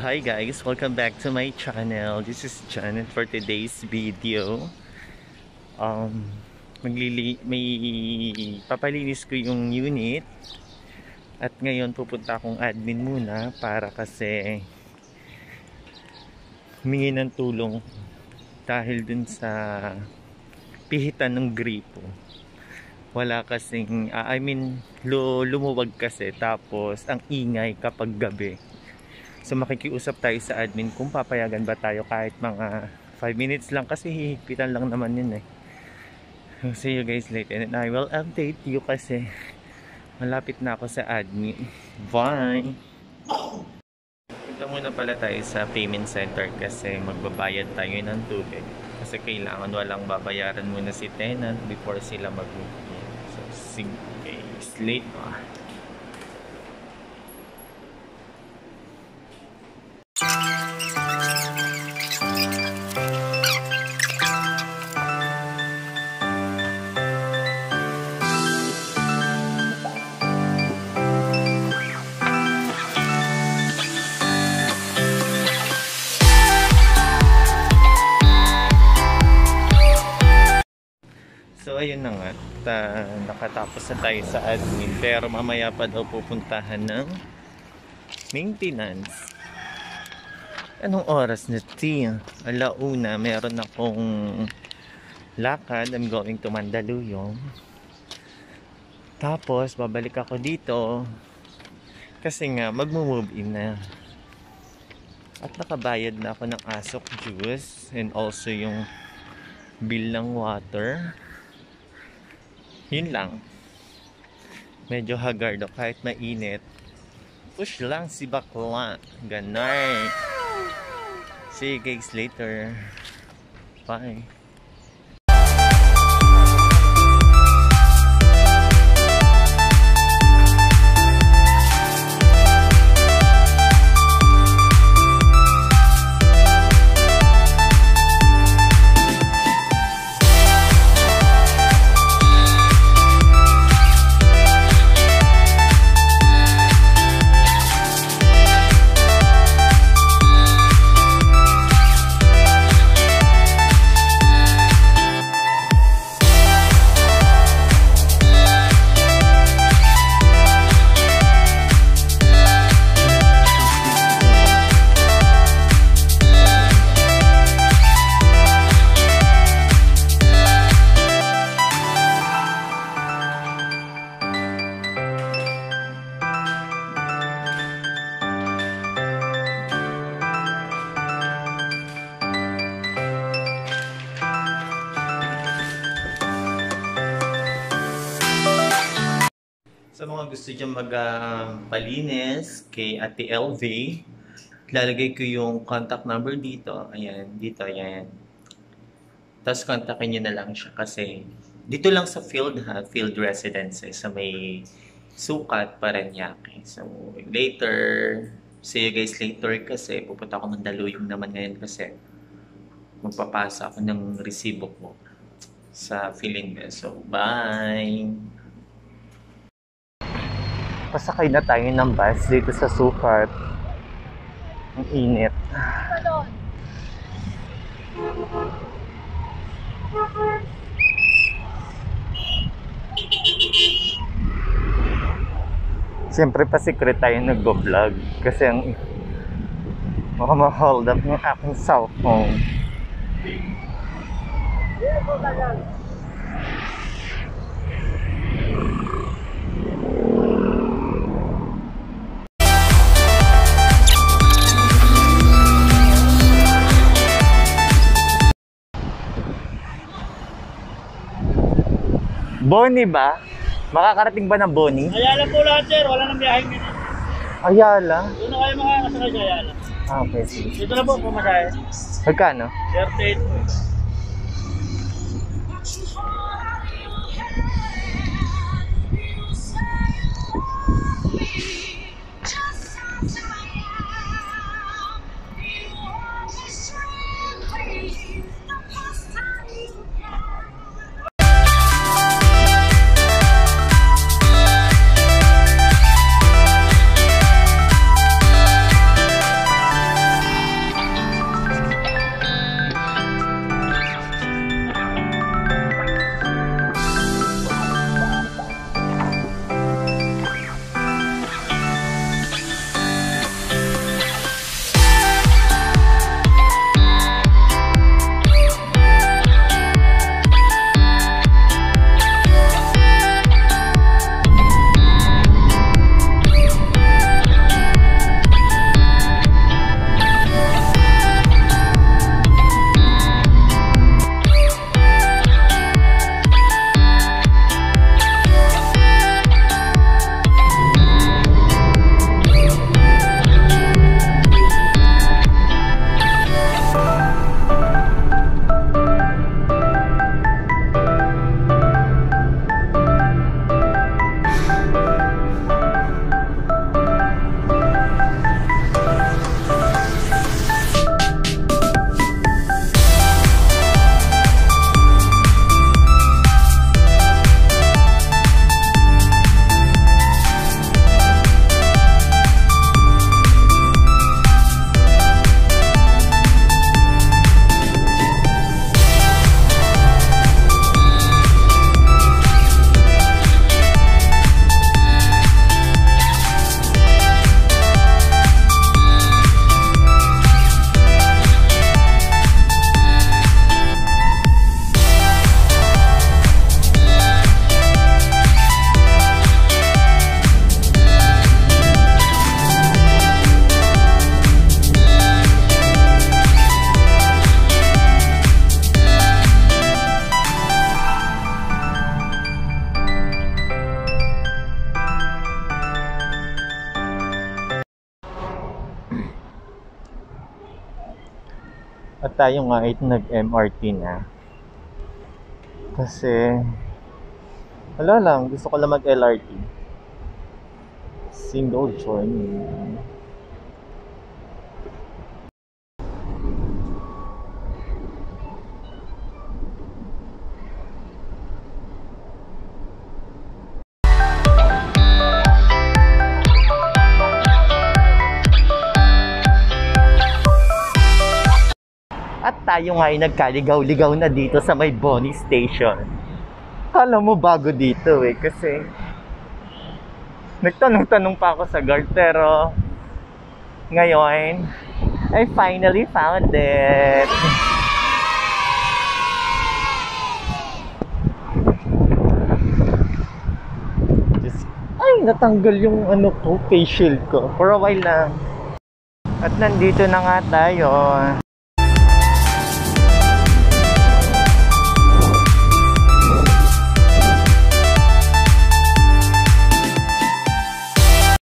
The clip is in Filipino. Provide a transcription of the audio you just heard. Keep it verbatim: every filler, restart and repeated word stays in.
Hi guys, welcome back to my channel. This is John, and for today's video um maglili may papalinis ko yung unit. At ngayon pupunta akong admin muna para kasi humingi ng tulong dahil dun sa pihitan ng gripo. Wala kasing uh, I mean lumuwag kasi, tapos ang ingay kapag gabi. So makikiusap tayo sa admin kung papayagan ba tayo kahit mga five minutes lang, kasi hihigpitan lang naman yun eh. See you guys later and I will update you kasi malapit na ako sa admin. Bye! Punta muna pala tayo sa payment center kasi magbabayad tayo ng tubig. Kasi kailangan walang babayaran muna si tenant before sila mag-move. So see you guys later. So ayun na nga, uh, nakatapos na tayo sa admin, pero mamaya pa daw pupuntahan ng maintenance. Anong oras na tiya? Alauna, meron akong lakad. I'm going to Mandaluyong. Tapos babalik ako dito kasi nga magmo-move in na. At nakabayad na ako ng Asok juice and also yung bill ng water. Yun lang. Medyo haggard ako kahit mainit. Push lang si bakla. Ganay. See you guys later. Bye. Sa mga gusto dyan magpalinis uh, kay Ate L V, lalagay ko yung contact number dito. Ayan, dito, ayan. Tapos kontakin nyo na lang siya kasi dito lang sa field ha, field residence eh, sa may Sukat, Parañaque. So later, see you guys later kasi pupunta ako ng Mandaluyong naman ngayon kasi magpapasa ako ng resibo ko sa Philinvest. So bye! Pasakay na tayo ng bus dito sa Sukat. Ang init. Siyempre pa secret tayo nag-vlog kasi ang baka ma-hold up ng aking cellphone. Boni ba? Makakarating ba ng Boni? Ayala po lahat sir, wala nang biyaheng minute. Ayala? Doon na kayo makakasakay sa Ayala. Ah, okay, sige. Dito na po, pumasaya. Magkano? thirty-eight po. At tayo nga ay nag-M R T na. Kasi wala lang, gusto ko lang mag-L R T. Single journey. At tayo nga ay nagkaligaw-ligaw na dito sa may Boni Station. Kala mo bago dito eh, kasi nagtanong-tanong pa ako sa guard, pero ngayon I finally found it. Just, ay, natanggal yung ano ko, face shield ko for a while lang. At nandito na nga tayo.